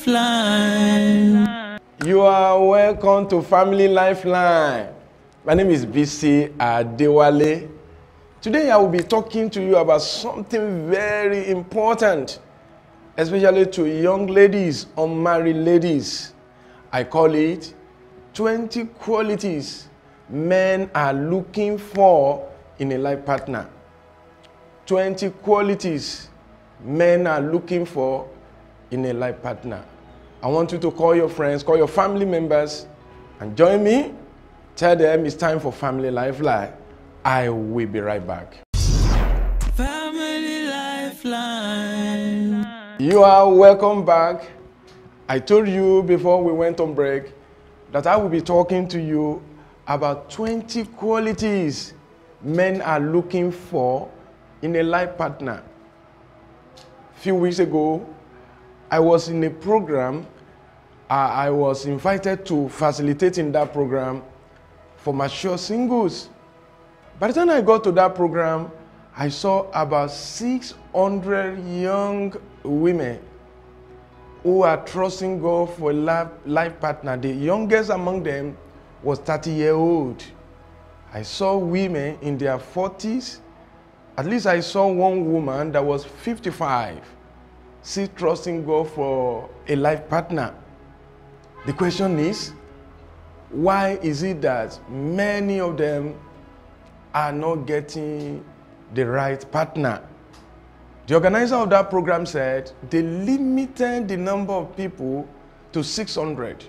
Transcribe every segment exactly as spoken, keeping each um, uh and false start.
Lifeline. You are welcome to Family Lifeline. My name is Bisi Adewale. Today I will be talking to you about something very important, especially to young ladies, unmarried ladies. I call it twenty qualities men are looking for in a life partner. twenty qualities men are looking for in a life partner. I want you to call your friends, call your family members, and join me. Tell them it's time for Family Lifeline. I will be right back. Family Lifeline. You are welcome back. I told you before we went on break that I will be talking to you about twenty qualities men are looking for in a life partner. A few weeks ago, I was in a program. Uh, I was invited to facilitate in that program for mature singles. By the time I got to that program, I saw about six hundred young women who are trusting God for a life, life partner. The youngest among them was thirty years old. I saw women in their forties. At least I saw one woman that was fifty-five, still trusting God for a life partner. The question is, why is it that many of them are not getting the right partner? The organizer of that program said they limited the number of people to six hundred.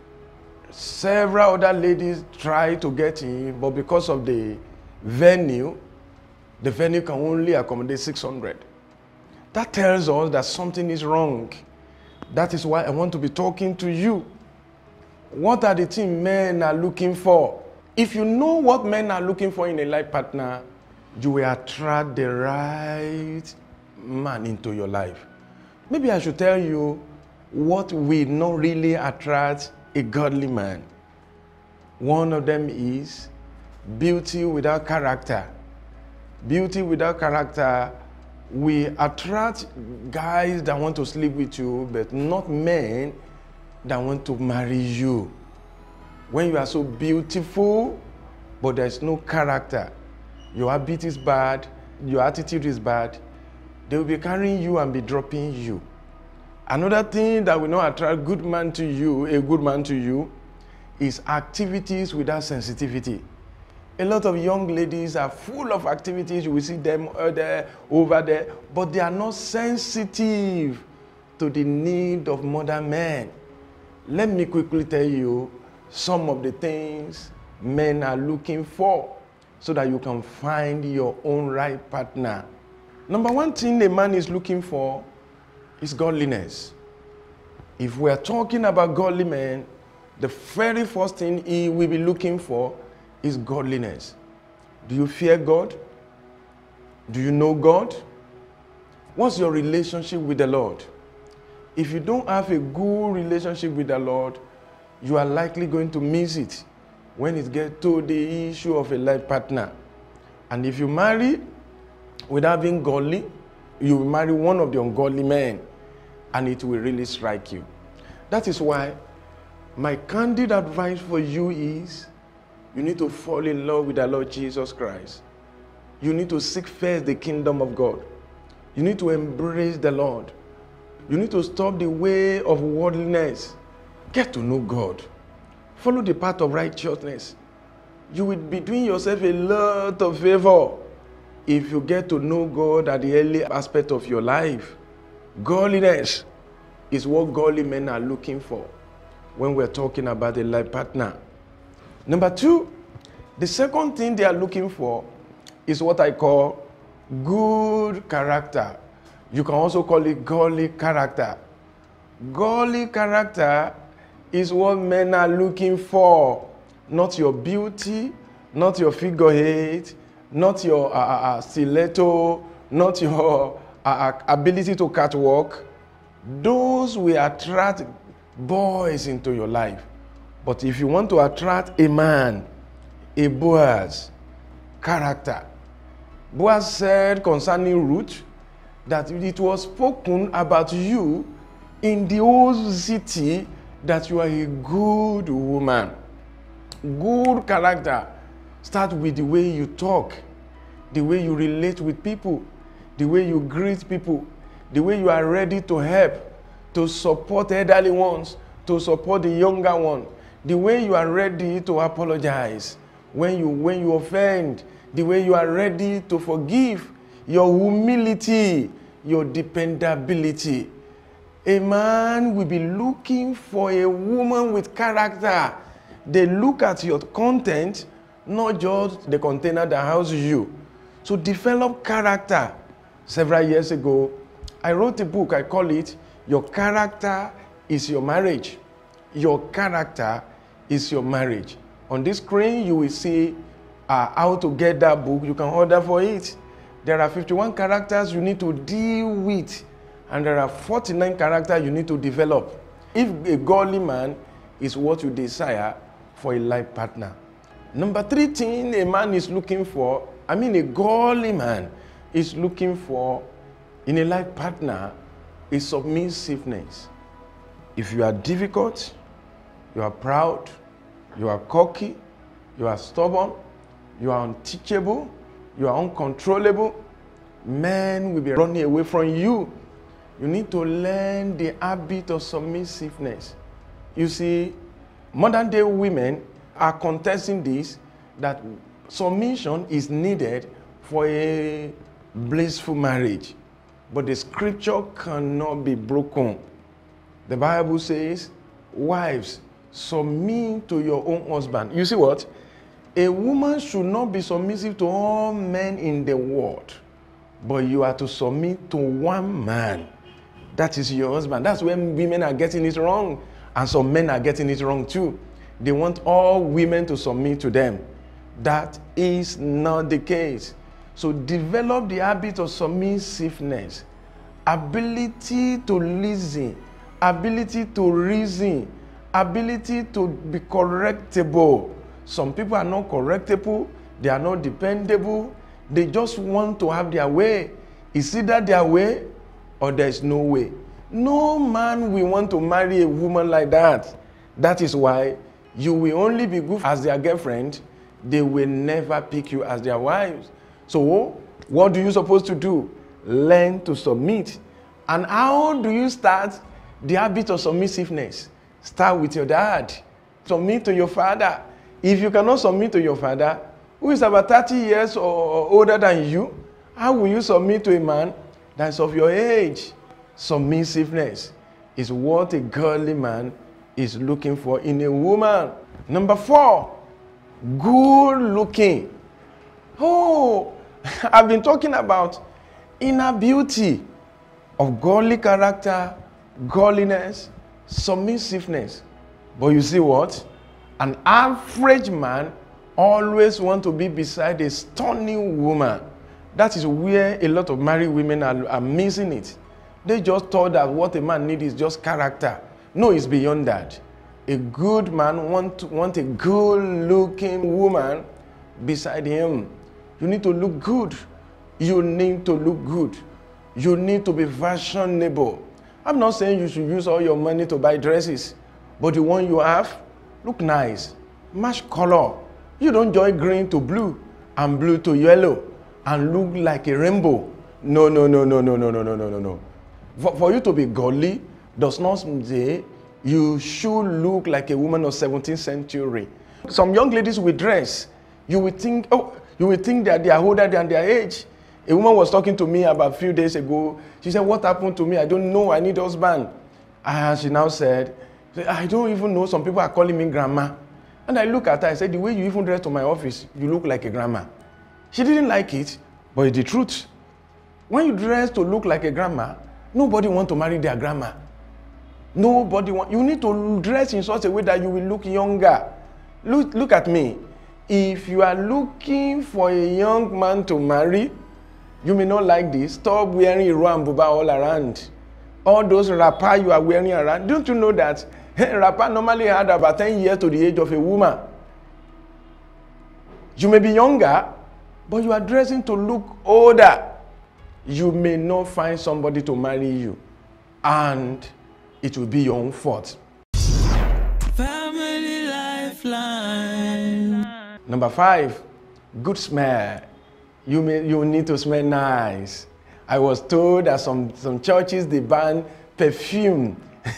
Several other ladies tried to get in, but because of the venue, the venue can only accommodate six hundred. That tells us that something is wrong. That is why I want to be talking to you. What are the things men are looking for? If you know what men are looking for in a life partner, you will attract the right man into your life. Maybe I should tell you what will not really attract a godly man. One of them is beauty without character. Beauty without character will attract guys that want to sleep with you, but not men that want to marry you. When you are so beautiful, but there is no character, your habit is bad, your attitude is bad, they will be carrying you and be dropping you. Another thing that will not attract good man to you, a good man to you, is activities without sensitivity. A lot of young ladies are full of activities. You will see them over there, over there, but they are not sensitive to the need of modern men. Let me quickly tell you some of the things men are looking for so that you can find your own right partner. Number one thing a man is looking for is godliness. If we are talking about godly men, the very first thing he will be looking for is godliness. Do you fear God? Do you know God? What's your relationship with the Lord? If you don't have a good relationship with the Lord, you are likely going to miss it when it gets to the issue of a life partner. And if you marry without being godly, you will marry one of the ungodly men, and it will really strike you. That is why my candid advice for you is you need to fall in love with the Lord Jesus Christ. You need to seek first the kingdom of God. You need to embrace the Lord. You need to stop the way of worldliness. Get to know God. Follow the path of righteousness. You will be doing yourself a lot of favor if you get to know God at the early aspect of your life. Godliness is what godly men are looking for when we're talking about a life partner. Number two, the second thing they are looking for is what I call good character. You can also call it godly character. Godly character is what men are looking for. Not your beauty, not your figure eight, not your uh, uh, stiletto, not your uh, uh, ability to catwalk. Those will attract boys into your life. But if you want to attract a man, a Boaz, character. Boaz said concerning Ruth that it was spoken about you in the whole city that you are a good woman. Good character starts with the way you talk, the way you relate with people, the way you greet people, the way you are ready to help, to support elderly ones, to support the younger one, the way you are ready to apologize when you, when you offend, the way you are ready to forgive, your humility, your dependability. A man will be looking for a woman with character. They look at your content, not just the container that houses you. So develop character. Several years ago, I wrote a book. I call it Your Character is Your Marriage. Your character is your marriage. On this screen, you will see uh, how to get that book. You can order for it. There are fifty-one characters you need to deal with, and there are forty-nine characters you need to develop. If a godly man is what you desire for a life partner. Number three thing a man is looking for, I mean a godly man is looking for in a life partner is submissiveness. If you are difficult, you are proud, you are cocky, you are stubborn, you are unteachable, you are uncontrollable, men will be running away from you. You need to learn the habit of submissiveness. You see, modern day women are contesting this, that submission is needed for a blissful marriage. But the scripture cannot be broken. The Bible says, wives, submit to your own husband. You see what? A woman should not be submissive to all men in the world, but you are to submit to one man. That is your husband. That's when women are getting it wrong, and some men are getting it wrong too. They want all women to submit to them. That is not the case. So develop the habit of submissiveness, ability to listen, ability to reason, ability to be correctable. Some people are not correctable, they are not dependable, they just want to have their way. It's either their way or there is no way. No man will want to marry a woman like that. That is why you will only be good as their girlfriend. They will never pick you as their wives. So what do you supposed to do? Learn to submit. And how do you start the habit of submissiveness? Start with your dad. Submit to your father. If you cannot submit to your father, who is about thirty years or older than you, how will you submit to a man that is of your age? Submissiveness is what a godly man is looking for in a woman. Number four, good looking. Oh, I've been talking about inner beauty of godly character, godliness, submissiveness. But you see what? An average man always wants to be beside a stunning woman. That is where a lot of married women are, are missing it. They just thought that what a man needs is just character. No, it's beyond that. A good man wants want a good-looking woman beside him. You need to look good. You need to look good. You need to be fashionable. I'm not saying you should use all your money to buy dresses, but the one you have, look nice. Match color. You don't join green to blue and blue to yellow and look like a rainbow. No, no, no, no, no, no, no, no, no, no. For, for you to be godly does not say you should look like a woman of seventeenth century. Some young ladies will dress. You will think, oh, you will think that they are older than their age. A woman was talking to me about a few days ago. She said, what happened to me? I don't know. I need a husband. And she now said, I don't even know. Some people are calling me grandma. And I look at her. I said, the way you even dress to my office, you look like a grandma. She didn't like it, but it's the truth. When you dress to look like a grandma, nobody wants to marry their grandma. Nobody wants. You need to dress in such a way that you will look younger. Look, look at me. If you are looking for a young man to marry, you may not like this. Stop wearing Iro and Buba all around. All those wrapper you are wearing around. Don't you know that wrapper normally had about ten years to the age of a woman? You may be younger, but you are dressing to look older. You may not find somebody to marry you. And it will be your own fault. Family lifeline. Number five, good smell. You, may, you need to smell nice. I was told that some, some churches, they ban perfume.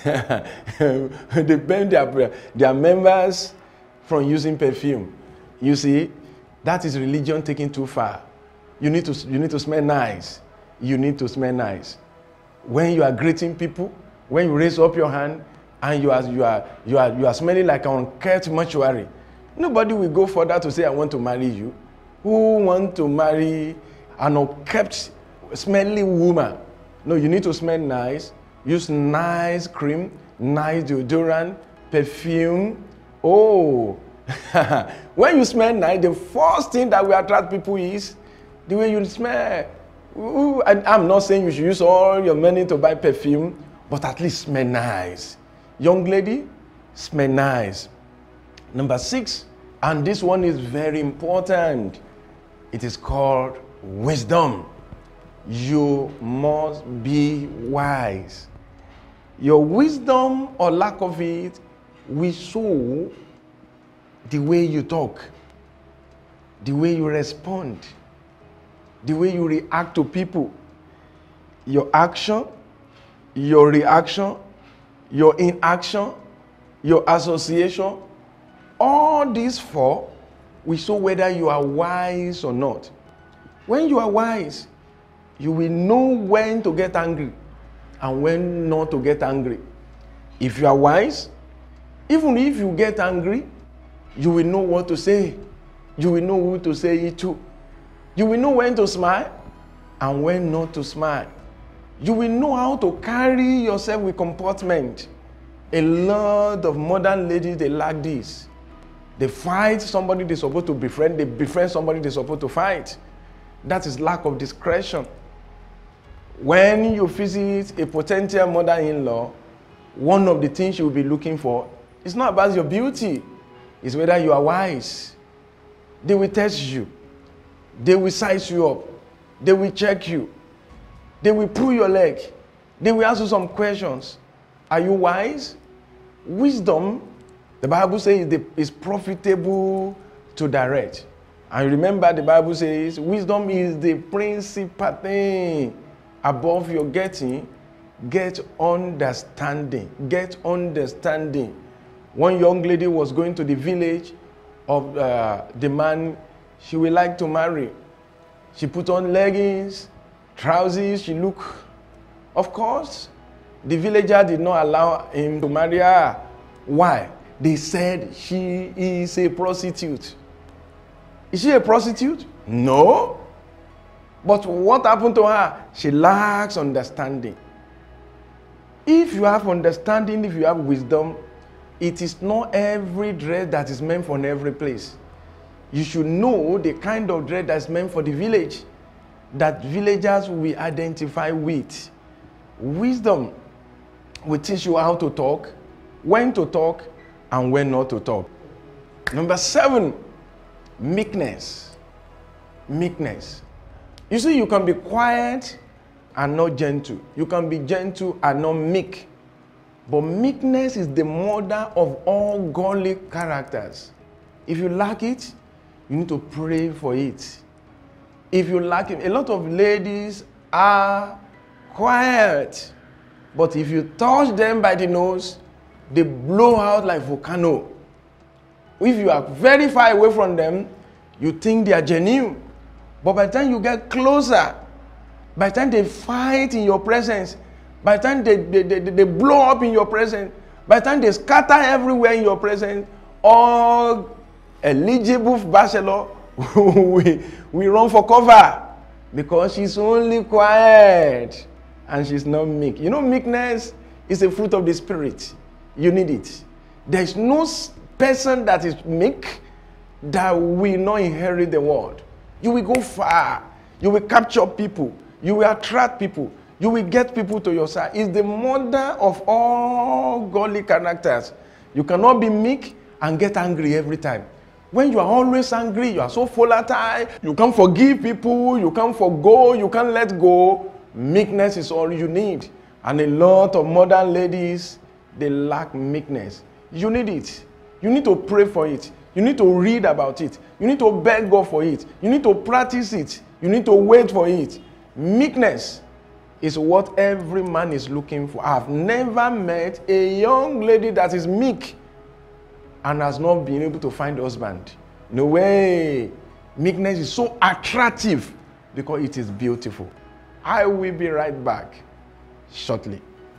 They ban their, their members from using perfume. You see, that is religion taken too far. You need to, you need to smell nice. You need to smell nice. When you are greeting people, when you raise up your hand, and you are, you are, you are, you are smelling like an unkept mortuary, nobody will go further to say, I want to marry you. Who want to marry an unkept, smelly woman? No, you need to smell nice. Use nice cream, nice deodorant, perfume. Oh, when you smell nice, the first thing that will attract people is the way you smell. Ooh, and I'm not saying you should use all your money to buy perfume, but at least smell nice. Young lady, smell nice. Number six, and this one is very important. It is called wisdom. You must be wise. Your wisdom or lack of it will show the way you talk, the way you respond, the way you react to people. Your action, your reaction, your inaction, your association, all these four will show whether you are wise or not. When you are wise, you will know when to get angry and when not to get angry. If you are wise, even if you get angry, you will know what to say. You will know who to say it to. You will know when to smile and when not to smile. You will know how to carry yourself with comportment. A lot of modern ladies, they lack this. They fight somebody they're supposed to befriend. They befriend somebody they're supposed to fight. That is lack of discretion. When you visit a potential mother-in-law, one of the things you'll be looking for is not about your beauty. It's whether you are wise. They will test you. They will size you up. They will check you. They will pull your leg. They will ask you some questions. Are you wise? Wisdom, the Bible says, is profitable to direct. And remember, the Bible says, wisdom is the principal thing. Above your getting, get understanding. Get understanding. One young lady was going to the village of uh, the man she would like to marry. She put on leggings, trousers, she looked. Of course, the villager did not allow him to marry her. Why? They said she is a prostitute. Is she a prostitute? No. But what happened to her? She lacks understanding. If you have understanding, if you have wisdom, it is not every dress that is meant for every place. You should know the kind of dress that is meant for the village, that villagers will identify with. Wisdom will teach you how to talk, when to talk, and when not to talk. Number seven, meekness. Meekness. You see, you can be quiet and not gentle. You can be gentle and not meek. But meekness is the mother of all godly characters. If you lack it, you need to pray for it. If you lack it, a lot of ladies are quiet. But if you touch them by the nose, they blow out like volcano. If you are very far away from them, you think they are genuine. But by the time you get closer, by the time they fight in your presence, by the time they, they, they, they blow up in your presence, by the time they scatter everywhere in your presence, all eligible bachelor we, we run for cover because she's only quiet and she's not meek. You know, meekness is a fruit of the Spirit. You need it. There's no person that is meek that will not inherit the world. You will go far. You will capture people. You will attract people. You will get people to your side. It's the mother of all godly characters. You cannot be meek and get angry every time. When you are always angry, you are so volatile, you can't forgive people, you can't forgo, you can't let go. Meekness is all you need. And a lot of modern ladies, they lack meekness. You need it. You need to pray for it. You need to read about it. You need to beg God for it. You need to practice it. You need to wait for it. Meekness is what every man is looking for. I've never met a young lady that is meek and has not been able to find a husband. No way. Meekness is so attractive because it is beautiful. I will be right back shortly.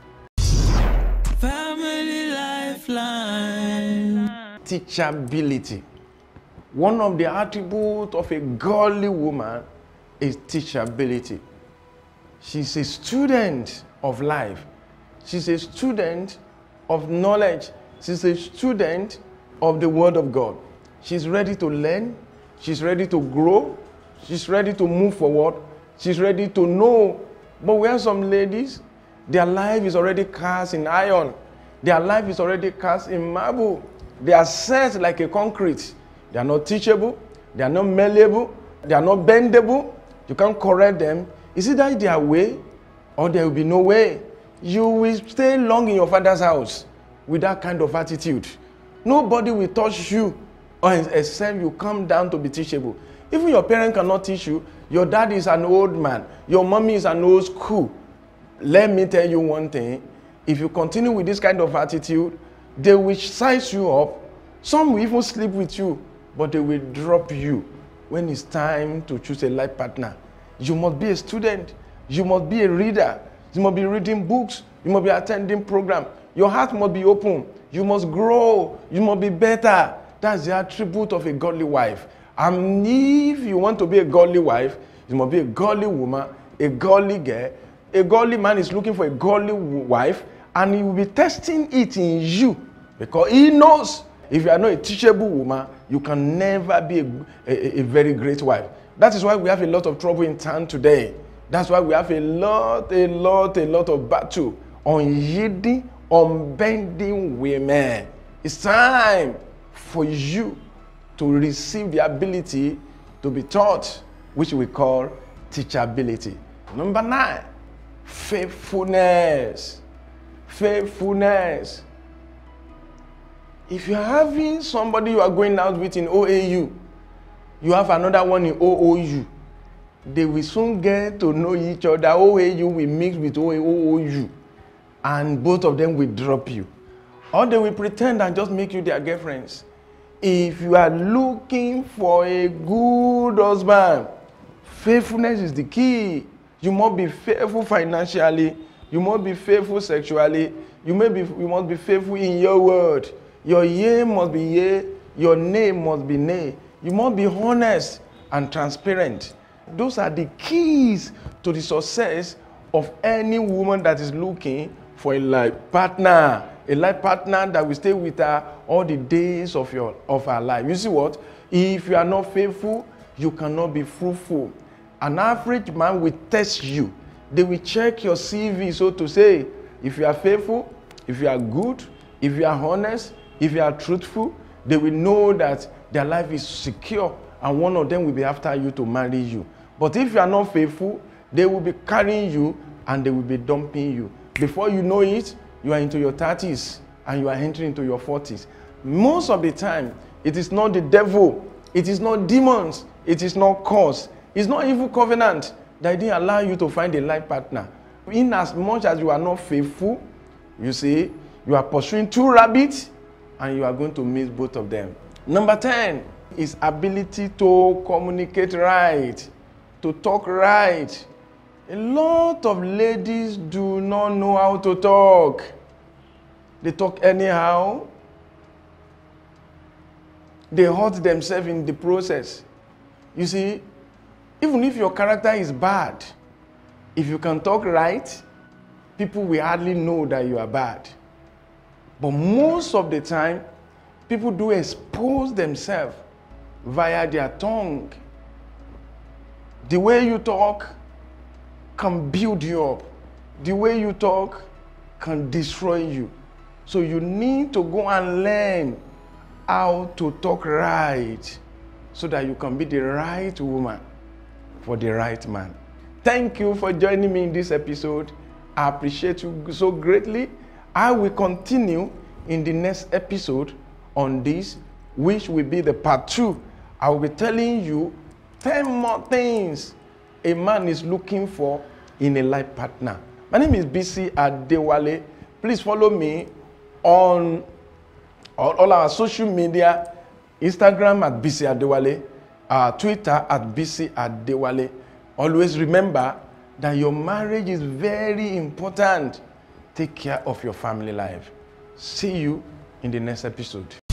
Family Lifeline. Teachability. One of the attributes of a godly woman is teachability. She's a student of life. She's a student of knowledge. She's a student of the Word of God. She's ready to learn. She's ready to grow. She's ready to move forward. She's ready to know. But we have some ladies, their life is already cast in iron. Their life is already cast in marble. They are set like a concrete. They are not teachable. They are not malleable. They are not bendable. You can't correct them. Is it that their way or there will be no way? You will stay long in your father's house with that kind of attitude. Nobody will touch you except you come down to be teachable. Even your parent cannot teach you. Your dad is an old man. Your mommy is an old school. Let me tell you one thing. If you continue with this kind of attitude, they will size you up. Some will even sleep with you, but they will drop you when it's time to choose a life partner. You must be a student. You must be a reader. You must be reading books. You must be attending programs. Your heart must be open. You must grow. You must be better. That's the attribute of a godly wife. And if you want to be a godly wife, you must be a godly woman, a godly girl. A godly man is looking for a godly wife, and he will be testing it in you because he knows if you are not a teachable woman, you can never be a, a, a very great wife. That is why we have a lot of trouble in town today. That's why we have a lot, a lot, a lot of battle on yielding, on bending women. It's time for you to receive the ability to be taught, which we call teachability. Number nine, faithfulness. Faithfulness. If you're having somebody you are going out with in O A U, you have another one in O O U, they will soon get to know each other. O A U will mix with O O U, and both of them will drop you. Or they will pretend and just make you their girlfriends. If you are looking for a good husband, faithfulness is the key. You must be faithful financially. You must be faithful sexually. You, may be, you must be faithful in your word. Your yea must be yea. Your nay must be nay. You must be honest and transparent. Those are the keys to the success of any woman that is looking for a life partner. A life partner that will stay with her all the days of, your, of her life. You see what? If you are not faithful, you cannot be fruitful. An average man will test you. They will check your C V, so to say. If you are faithful, if you are good, if you are honest, if you are truthful, they will know that their life is secure and one of them will be after you to marry you. But if you are not faithful, they will be carrying you and they will be dumping you. Before you know it, you are into your thirties and you are entering into your forties. Most of the time, it is not the devil, it is not demons, it is not curse, it's not evil covenant that didn't allow you to find a life partner. In as much as you are not faithful, you see, you are pursuing two rabbits and you are going to miss both of them. Number ten is ability to communicate right, to talk right. A lot of ladies do not know how to talk. They talk anyhow. They hurt themselves in the process. You see, even if your character is bad, if you can talk right, people will hardly know that you are bad. But most of the time, people do expose themselves via their tongue. The way you talk can build you up. The way you talk can destroy you. So you need to go and learn how to talk right so that you can be the right woman for the right man. Thank you for joining me in this episode. I appreciate you so greatly. I will continue in the next episode on this, which will be the part two. I will be telling you ten more things a man is looking for in a life partner. My name is Bisi Adewale. Please follow me on all our social media, Instagram at Bisi Adewale, uh, Twitter at Bisi Adewale. Always remember that your marriage is very important. Take care of your family life. See you in the next episode.